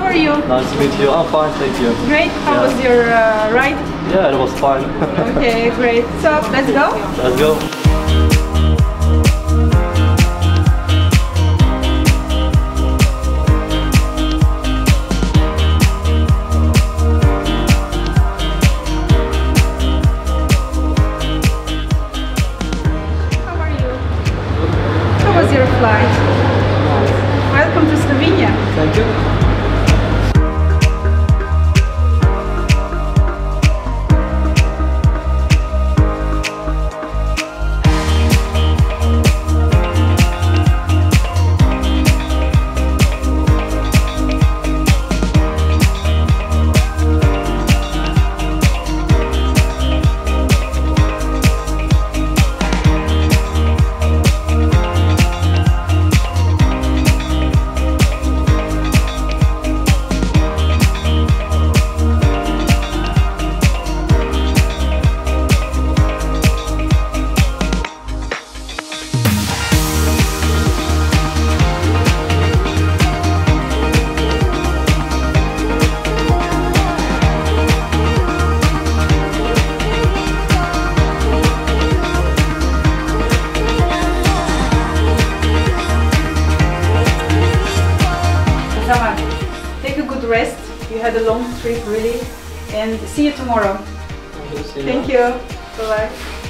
how are you? Nice to meet you. I'm fine, thank you. Great. How was your ride? Yeah, it was fine. Okay, great. So, let's go? Let's go. How are you? How was your flight? Welcome to Slovenia. Thank you. Take a good rest. You had a long trip really, and see you tomorrow. Thank you. Thank you. Bye bye.